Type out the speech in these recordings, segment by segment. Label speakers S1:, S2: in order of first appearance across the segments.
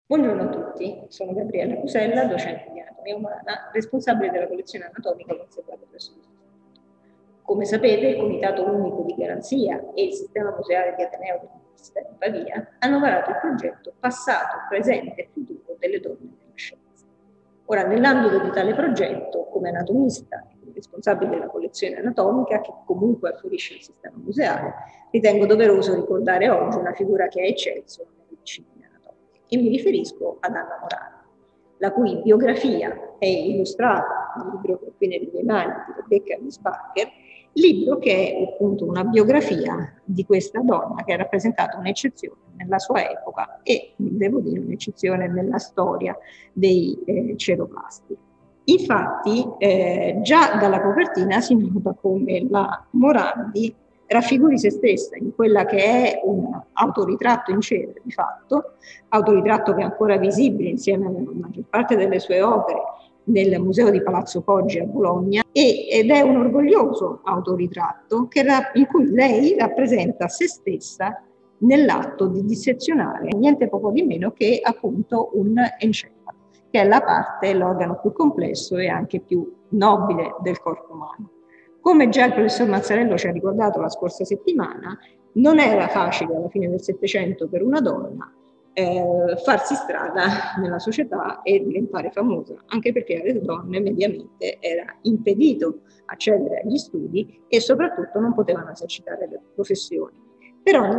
S1: Buongiorno a tutti, sono Gabriella Cusella, docente di anatomia umana, responsabile della collezione anatomica conservata presso l'Istituto. Come sapete, il Comitato Unico di Garanzia e il Sistema Museale di Ateneo dell'Università di Pavia hanno varato il progetto Passato, Presente e Futuro delle donne nella scienza. Ora, nell'ambito di tale progetto, come anatomista e come responsabile della collezione anatomica, che comunque afferisce al sistema museale, ritengo doveroso ricordare oggi una figura che ha eccelso nelle discipline anatomiche. E mi riferisco ad Anna Morandi, la cui biografia è illustrata nel libro che ho qui nelle mie mani di Rebecca Misbacher, libro che è appunto una biografia di questa donna che ha rappresentato un'eccezione nella sua epoca e, devo dire, un'eccezione nella storia dei ceroplasti. Infatti, già dalla copertina si nota come la Morandi raffiguri se stessa in quella che è un autoritratto in cera, di fatto, autoritratto che è ancora visibile insieme alla maggior parte delle sue opere nel Museo di Palazzo Poggi a Bologna, ed è un orgoglioso autoritratto in cui lei rappresenta se stessa nell'atto di dissezionare niente poco di meno che appunto un encefalo, che è la parte, l'organo più complesso e anche più nobile del corpo umano. Come già il professor Mazzarello ci ha ricordato la scorsa settimana, non era facile alla fine del Settecento per una donna farsi strada nella società e diventare famosa, anche perché alle donne mediamente era impedito accedere agli studi e soprattutto non potevano esercitare le professioni. Però nel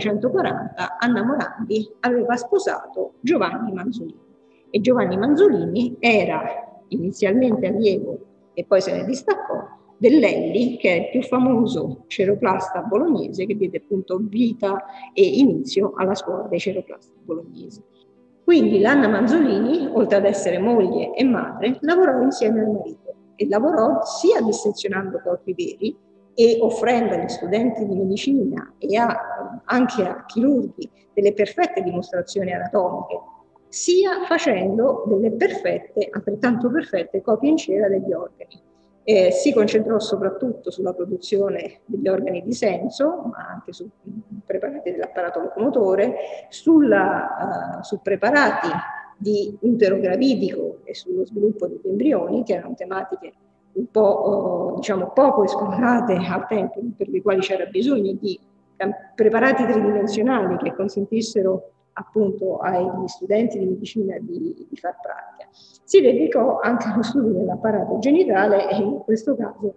S1: 1740 Anna Morandi aveva sposato Giovanni Manzolini e Giovanni Manzolini era inizialmente allievo e poi se ne distaccò dell'Elli, che è il più famoso ceroplasta bolognese, che diede appunto vita e inizio alla scuola dei ceroplasti bolognesi. Quindi l'Anna Manzolini, oltre ad essere moglie e madre, lavorò insieme al marito e lavorò sia dissezionando corpi veri e offrendo agli studenti di medicina e anche a chirurghi delle perfette dimostrazioni anatomiche, sia facendo delle perfette, altrettanto perfette, copie in cera degli organi. Si concentrò soprattutto sulla produzione degli organi di senso, ma anche su preparati dell'apparato locomotore, su preparati di utero gravidico e sullo sviluppo degli embrioni, che erano tematiche un po' diciamo poco esplorate al tempo, per le quali c'era bisogno di preparati tridimensionali che consentissero appunto agli studenti di medicina di far pratica. Si dedicò anche allo studio dell'apparato genitale e in questo caso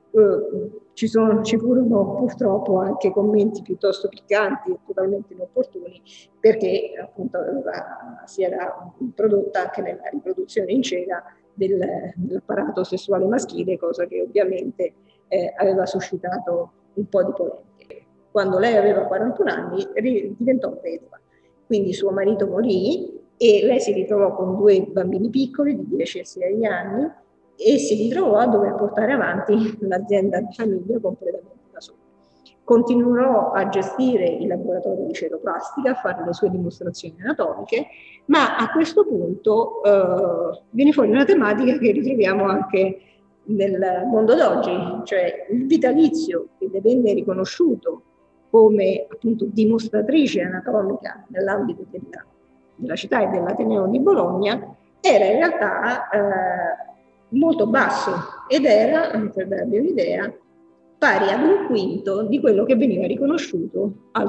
S1: ci furono purtroppo anche commenti piuttosto piccanti e totalmente inopportuni, perché appunto si era introdotta anche nella riproduzione in cera dell'apparato sessuale maschile, cosa che ovviamente aveva suscitato un po' di polemiche. Quando lei aveva 41 anni diventò vedova, quindi suo marito morì e lei si ritrovò con 2 bambini piccoli di 10 e 6 anni e si ritrovò a dover portare avanti l'azienda di famiglia completamente da sola. Continuò a gestire il laboratorio di ceroplastica, a fare le sue dimostrazioni anatomiche, ma a questo punto viene fuori una tematica che ritroviamo anche nel mondo d'oggi, cioè il vitalizio che le venne riconosciuto come appunto dimostratrice anatomica nell'ambito della città e dell'Ateneo di Bologna, era in realtà molto basso ed era, per darvi un'idea, pari ad un quinto di quello che veniva riconosciuto al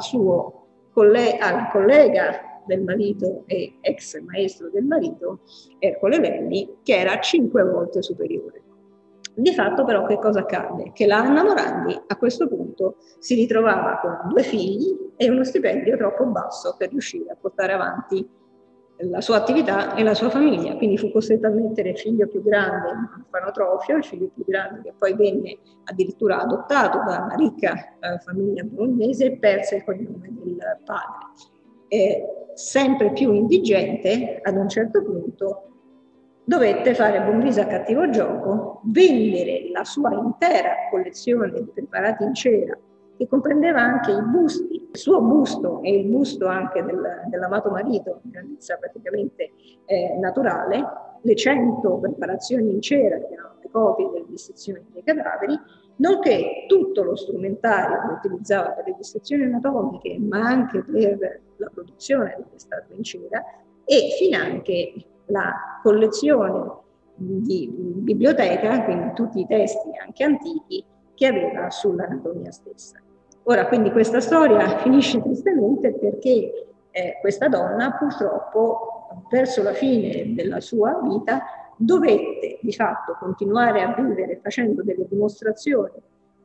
S1: collega del marito e ex maestro del marito, Ercole Lelli, che era 5 volte superiore. Di fatto però che cosa accade? Che la Anna Morandi a questo punto si ritrovava con 2 figli e uno stipendio troppo basso per riuscire a portare avanti la sua attività e la sua famiglia, quindi fu costretta a mettere il figlio più grande in orfanotrofio, il figlio più grande che poi venne addirittura adottato da una ricca famiglia bolognese e perse il cognome del padre. Sempre più indigente, ad un certo punto dovette fare buon viso a cattivo gioco, vendere la sua intera collezione di preparati in cera, che comprendeva anche i busti, il suo busto e il busto anche dell'amato marito, in grandezza praticamente naturale, le 100 preparazioni in cera, che erano le copie delle dissezioni dei cadaveri, nonché tutto lo strumentario che utilizzava per le dissezioni anatomiche, ma anche per la produzione delle statue in cera, e finanche la collezione di biblioteca, quindi tutti i testi anche antichi, che aveva sull'anatomia stessa. Ora, quindi questa storia finisce tristemente perché questa donna purtroppo verso la fine della sua vita dovette di fatto continuare a vivere facendo delle dimostrazioni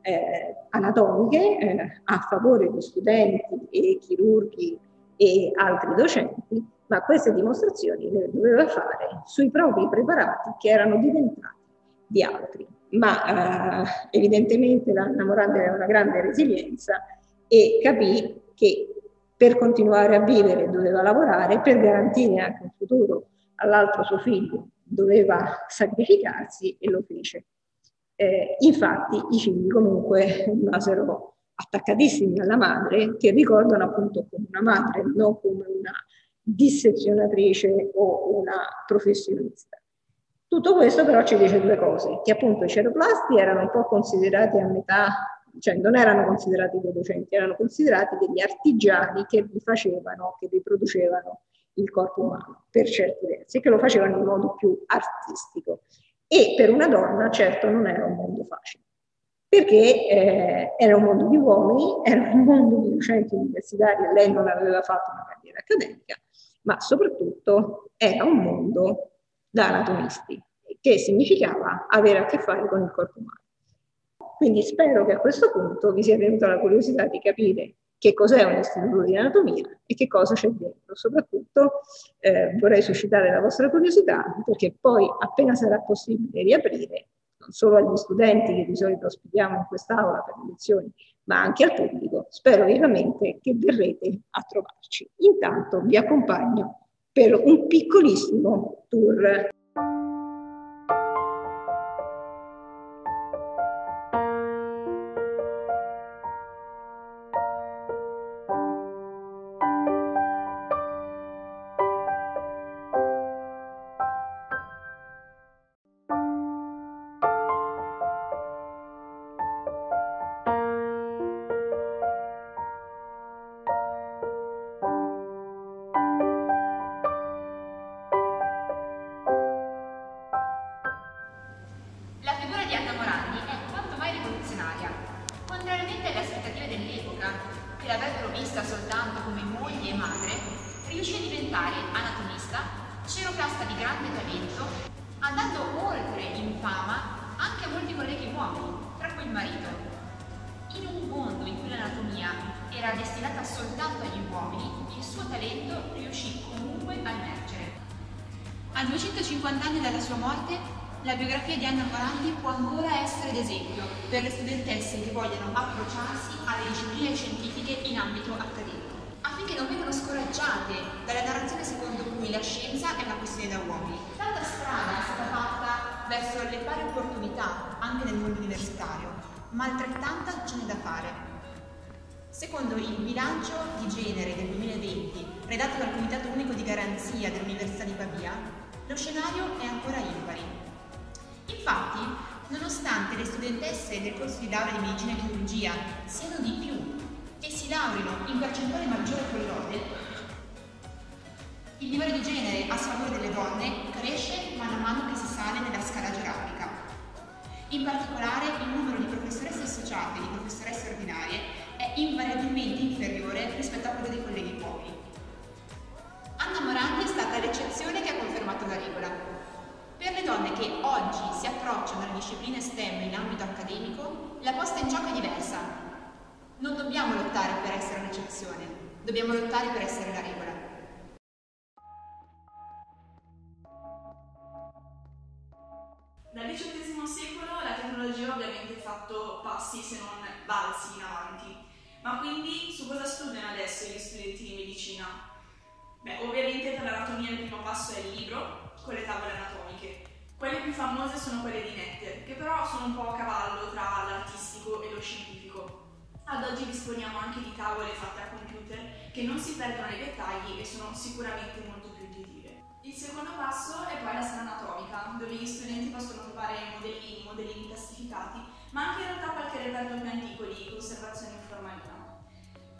S1: anatomiche a favore di studenti e chirurghi e altri docenti, ma queste dimostrazioni le doveva fare sui propri preparati che erano diventati di altri. Ma evidentemente Anna Morandi aveva una grande resilienza e capì che per continuare a vivere doveva lavorare, per garantire anche un futuro all'altro suo figlio doveva sacrificarsi e lo fece. Infatti i figli comunque rimasero attaccatissimi alla madre, che ricordano appunto come una madre, non come una dissezionatrice o una professionista. Tutto questo però ci dice due cose, che appunto i ceroplasti erano un po' considerati a metà, cioè non erano considerati dei docenti, erano considerati degli artigiani che vi facevano, che riproducevano il corpo umano per certi versi, e che lo facevano in modo più artistico. E per una donna certo non era un mondo facile, perché era un mondo di uomini, era un mondo di docenti universitari, lei non aveva fatto una carriera accademica, ma soprattutto era un mondo da anatomisti, che significava avere a che fare con il corpo umano. Quindi spero che a questo punto vi sia venuta la curiosità di capire che cos'è un istituto di anatomia e che cosa c'è dentro. Soprattutto vorrei suscitare la vostra curiosità, perché poi appena sarà possibile riaprire, non solo agli studenti che di solito ospitiamo in quest'aula per le lezioni, ma anche al pubblico, spero vivamente che verrete a trovarci. Intanto vi accompagno per un piccolissimo tour.
S2: La figura di Anna Morandi è quanto mai rivoluzionaria. Contrariamente alle aspettative dell'epoca, che l'avrebbero vista soltanto come moglie e madre, riuscì a diventare anatomista, ceroplasta di grande talento, andando oltre in fama anche a molti colleghi uomini, tra cui il marito. In un mondo in cui l'anatomia era destinata soltanto agli uomini, il suo talento riuscì comunque a emergere. A 250 anni dalla sua morte, la biografia di Anna Morandi può ancora essere d'esempio per le studentesse che vogliono approcciarsi alle discipline scientifiche in ambito accademico, affinché non vengano scoraggiate dalla narrazione secondo cui la scienza è una questione da uomini. Tanta strada è stata fatta verso le pari opportunità anche nel mondo universitario, ma altrettanta ce n'è da fare. Secondo il bilancio di genere del 2020, redatto dal Comitato Unico di Garanzia dell'Università di Pavia, lo scenario è ancora impari. Infatti, nonostante le studentesse del corso di laurea di medicina e chirurgia siano di più e si laureino in percentuale maggiore con lode, il livello di genere a sfavore delle donne cresce man mano che si sale nella scala gerarchica. In particolare, il numero di professoresse associate e di professoresse ordinarie è invariabilmente inferiore rispetto a quello dei colleghi uomini. Anna Morandi è stata l'eccezione che ha confermato la regola. Per le donne che oggi si approcciano alle discipline STEM in ambito accademico, la posta in gioco è diversa. Non dobbiamo lottare per essere un'eccezione, dobbiamo lottare per essere la regola.
S3: Dal XVIII secolo la tecnologia ovviamente ha fatto passi se non balzi in avanti, ma quindi su cosa studiano adesso gli studenti di medicina? Beh, ovviamente per l'anatomia il primo passo è il libro, con le tavole anatomiche. Quelle più famose sono quelle di Netter, che però sono un po' a cavallo tra l'artistico e lo scientifico. Ad oggi disponiamo anche di tavole fatte a computer che non si perdono nei dettagli e sono sicuramente molto più intuitive. Il secondo passo è poi la sala anatomica, dove gli studenti possono fare modellini plastificati, ma anche in realtà qualche reperto più antico di conservazione in formalina.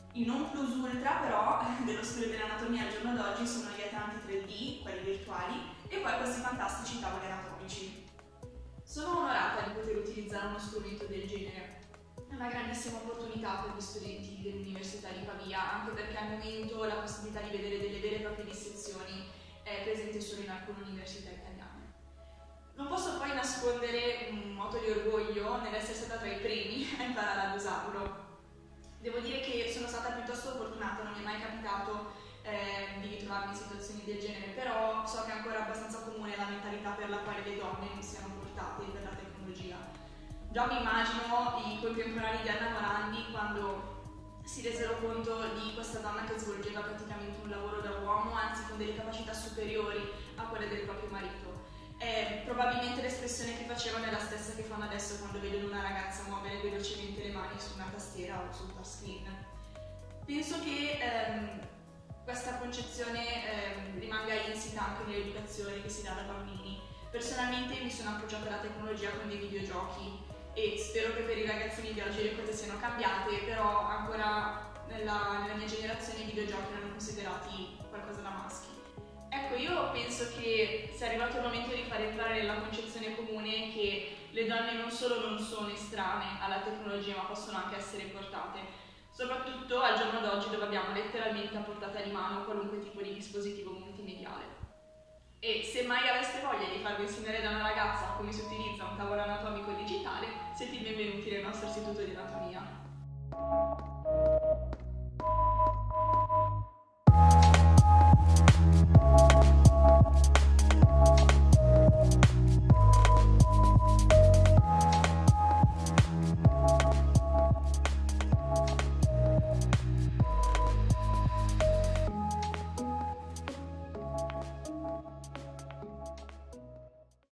S3: Il non plus ultra però dello studio dell'anatomia al giorno d'oggi sono gli atlanti 3D, quelli virtuali, e poi questi fantastici tavoli anatomici. Sono onorata di poter utilizzare uno strumento del genere. È una grandissima opportunità per gli studenti dell'Università di Pavia, anche perché al momento la possibilità di vedere delle vere e proprie dissezioni è presente solo in alcune università italiane. Non posso poi nascondere un moto di orgoglio nell'essere stata tra i primi a imparare ad usarlo. Devo dire che sono stata piuttosto fortunata, non mi è mai capitato di ritrovarmi in situazioni del genere, però so che è ancora abbastanza comune la mentalità per la quale le donne non siano portate per la tecnologia. Già mi immagino i contemporanei di Anna Morandi quando si resero conto di questa donna che svolgeva praticamente un lavoro da uomo, anzi con delle capacità superiori a quelle del proprio marito. Probabilmente l'espressione che facevano è la stessa che fanno adesso quando vedono una ragazza muovere velocemente le mani su una tastiera o sul touchscreen. Penso che questa concezione rimanga insita anche nell'educazione che si dà da bambini. Personalmente mi sono approcciata alla tecnologia con dei videogiochi e spero che per i ragazzini di oggi le cose siano cambiate, però ancora nella mia generazione i videogiochi erano considerati qualcosa da maschi. Ecco, io penso che sia arrivato il momento di far entrare nella concezione comune che le donne non solo non sono estranee alla tecnologia, ma possono anche essere portate, soprattutto al giorno d'oggi dove abbiamo letteralmente a portata di mano qualunque tipo di dispositivo multimediale. E se mai aveste voglia di farvi insegnare da una ragazza come si utilizza un tavolo anatomico digitale, siete i benvenuti nel nostro istituto di anatomia.